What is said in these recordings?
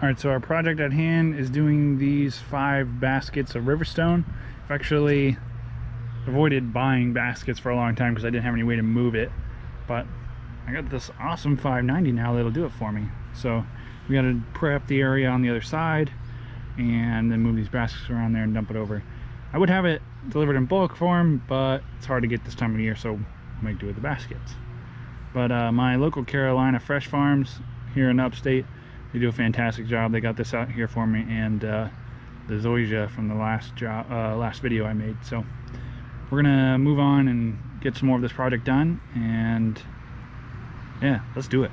Alright, so our project at hand is doing these 5 baskets of Riverstone. I've actually avoided buying baskets for a long time because I didn't have any way to move it, but I got this awesome 590 now that'll do it for me. So we got to prep the area on the other side and then move these baskets around there and dump it over. I would have it delivered in bulk form, but it's hard to get this time of year, so I'll make do with the baskets. But my local Carolina Fresh Farms here in upstate, they do a fantastic job. They got this out here for me, and the zoysia from the last video I made. So we're gonna move on and get some more of this project done, and yeah, let's do it.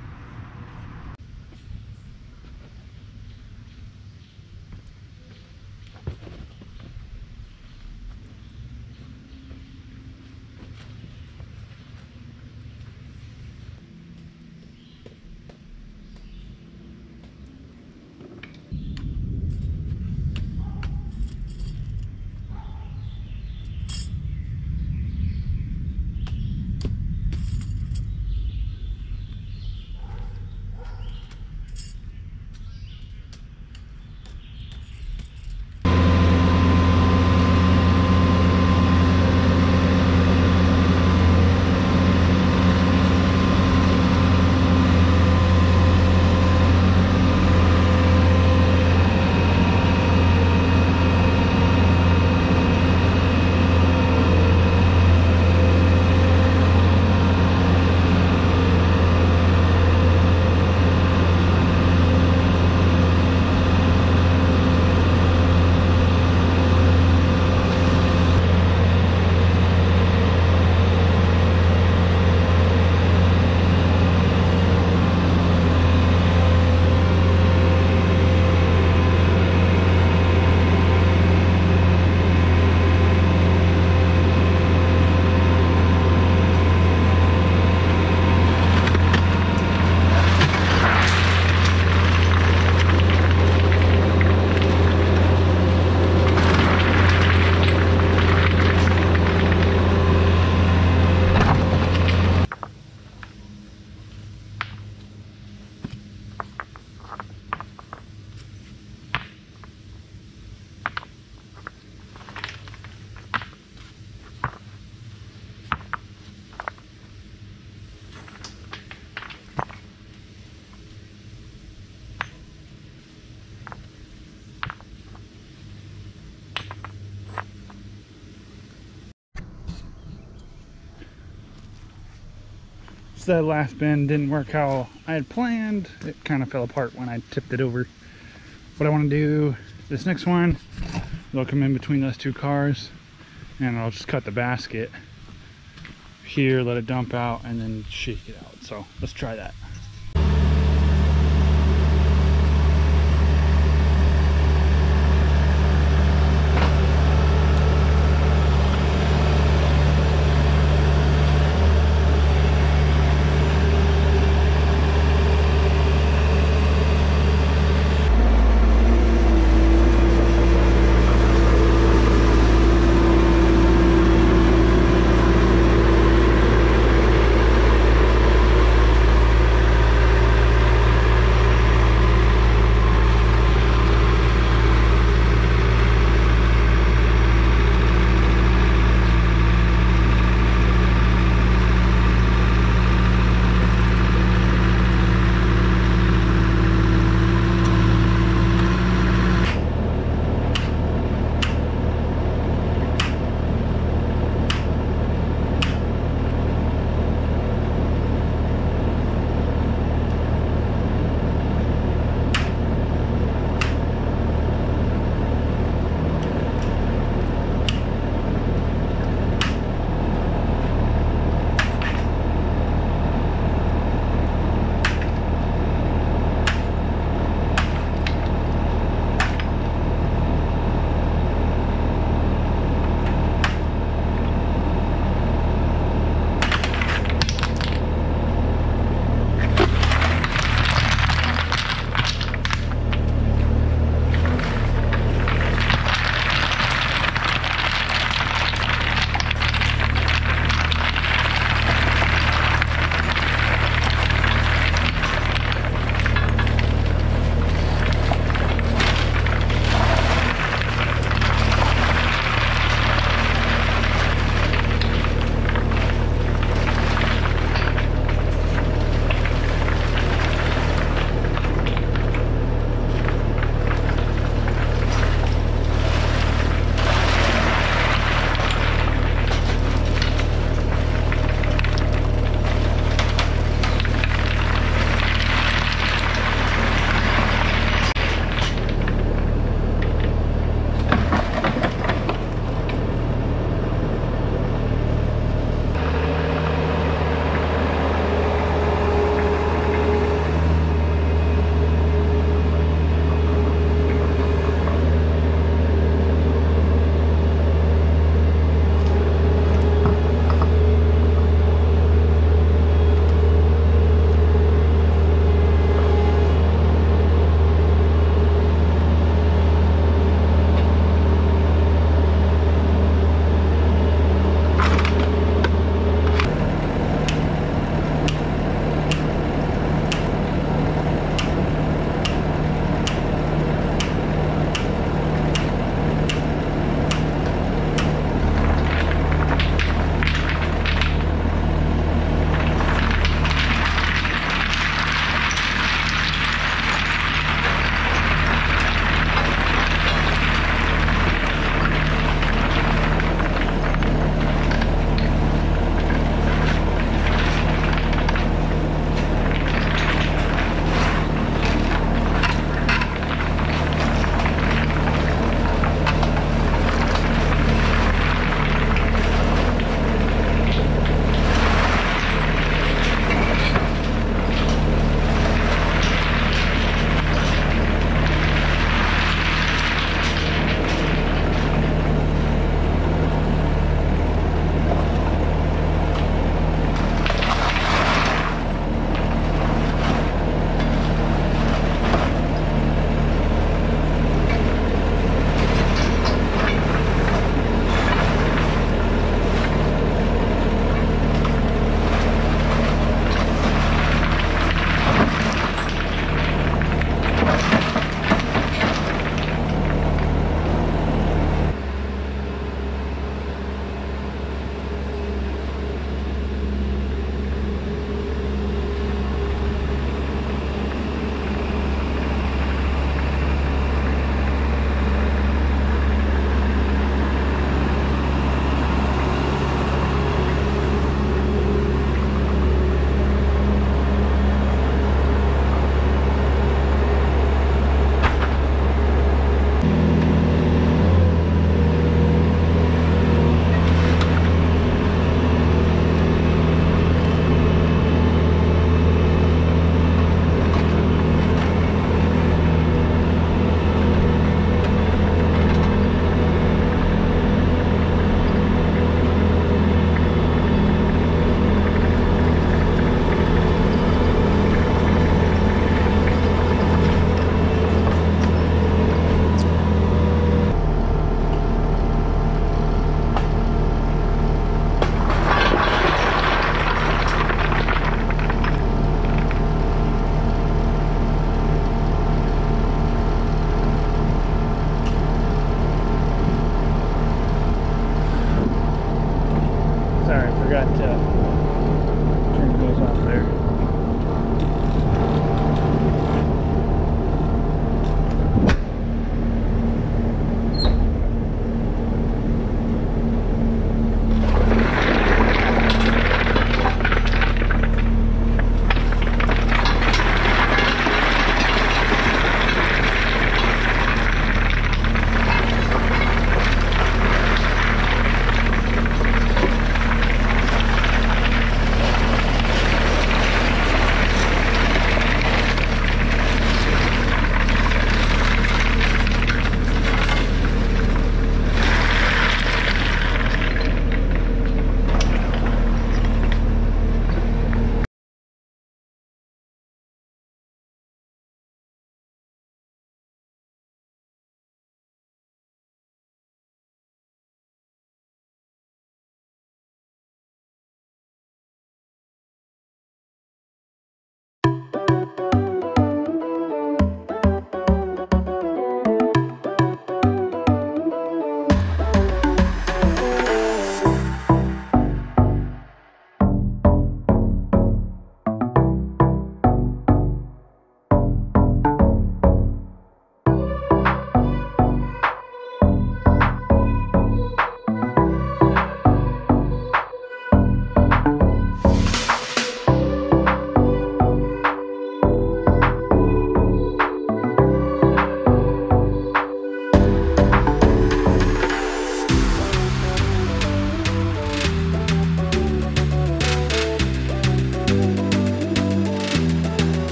So that last bend didn't work how I had planned. It kind of fell apart when I tipped it over. What I want to do, this next one, it'll come in between those 2 cars, and I'll just cut the basket here, let it dump out, and then shake it out. So let's try that.